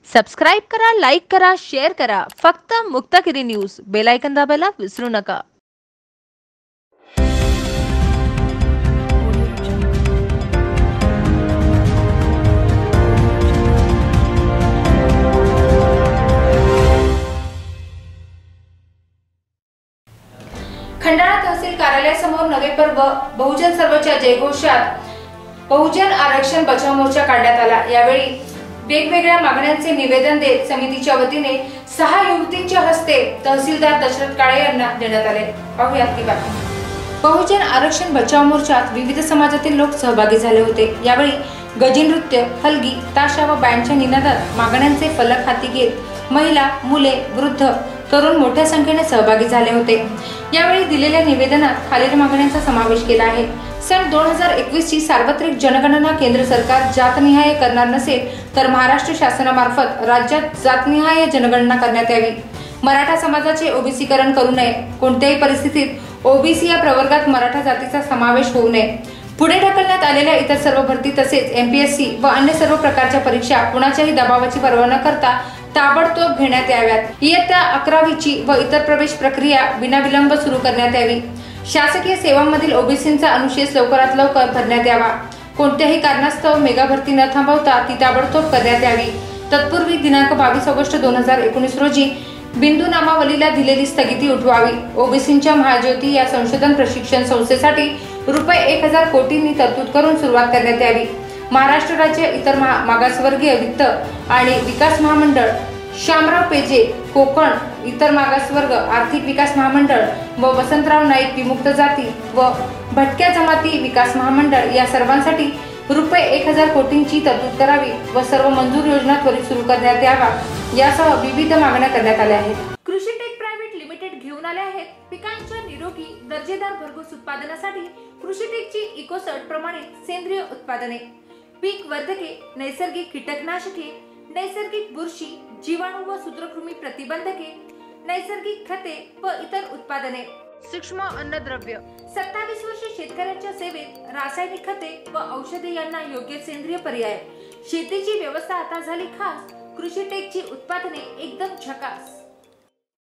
Subscribe करा, like करा, share करा. फक्त मुक्तागिरी न्यूज. बेल आयकॉन दाबायला विसरू नका. खंडाळा तहसील कार्यालयासमोर नवे पर्व बहुजन सर्वच्या जयघोषात बहुजन आरक्षण बचाव मोर्चा काढण्यात आला. यावेळी वेगवेगळ्या मागण्यांचे निवेदन देत समितीच्या वतीने 6 युवतींच्या हस्ते तहसीलदार दशरथ काळे यांना देण्यात आले. पाहूयात ती बातमी. बहुजन आरक्षण बचाव मोर्चात विविध समाजातील लोक सहभागी झाले होते. यावेळी गजनृत्य, हलगी, ताशा व बँडच्या निनादात मागण्यांचे फलक हाती घेत महिला, मुले, वृद्ध, तरुण मोठ्या संख्येने सहभागी झाले होते. यावेळी दिलेल्या निवेदनात खालील मागण्यांचा समावेश केला आहे. सन 2021 ची सार्वत्रिक जनगणना केंद्र सरकार जातनिहाय करणार नसेल तर महाराष्ट्र शासनामार्फत राज्यात जातनिहाय जनगणना करण्यात यावी. मराठा समाजाचे ओबीसीकरण करू नये. कोणत्याही परिस्थितीत ओबीसी या प्रवर्गात मराठा जातीचा समावेश होऊ नये. पुढे ढकलण्यात आलेल्या इतर सर्व भरती तसेच एमपीएससी व अन्य सर्व प्रकारच्या परीक्षा कुणाच्याही दबावाची पर्वा न करता ताबडतोब घेण्यात याव्यात. इयत्ता 11वीची व इतर प्रवेश प्रक्रिया विनाविलंब सुरू करण्यात यावी. शासकीय सेवांमधील ओबीसींचा अनुशेष लवकरात लवकर भरण्यात यावा. कोणत्याही कारणास्तव मेगा भरती न थांबवता ती ताबडतोब करण्यात यावी. तत्पूर्वी दिनांक 22 ऑगस्ट 2019 रोजी बिंदू नामावलीला दिलेली स्थगिती उठवावी. ओबीसींच्या महाज्योती या संशोधन प्रशिक्षण संस्थेसाठी रुपये 1000 कोटींनी तरतूद करून सुरुवात करण्यात यावी. महाराष्ट्र राज्य इतर मागासवर्गीय वित्त आणि विकास महामंडळ, शामराव पेजे कोकण इतर मागासवर्ग आर्थिक विकास महामंडळ व वसंतराव नाईक विमुक्त जाती व भटक्या जमाती विकास महामंडळ या सर्वांसाठी रुपये 1000 कोटींची तरतूद करावी व सर्व मंजूर योजना त्वरित सुरू करण्यात यावा. यासह विविध मागण्या करण्यात आल्या आहेत. कृषीटेक प्रायव्हेट लिमिटेड घेऊन आले आहेत पिकांच्या निरोगी दर्जेदार भरघोस उत्पादनासाठी कृषीटेकची इकोसर्ट प्रमाणित सेंद्रिय उत्पादने, पीक वर्धके, नैसर्गिक कीटकनाशके, नैसर्गिक बुरशी, जीवाणू व सूत्रकृमी प्रतिबंधके, नैसर्गिक खते व इतर उत्पादने, सूक्ष्म अन्नद्रव्य. 27 वर्षे शेतकऱ्यांच्या सेवेत रासायनिक खते व औषधे यांना योग्य सेंद्रिय पर्याय. शेतीची व्यवस्था आता झाली खास. कृषीटेकची उत्पादने एकदम झकास.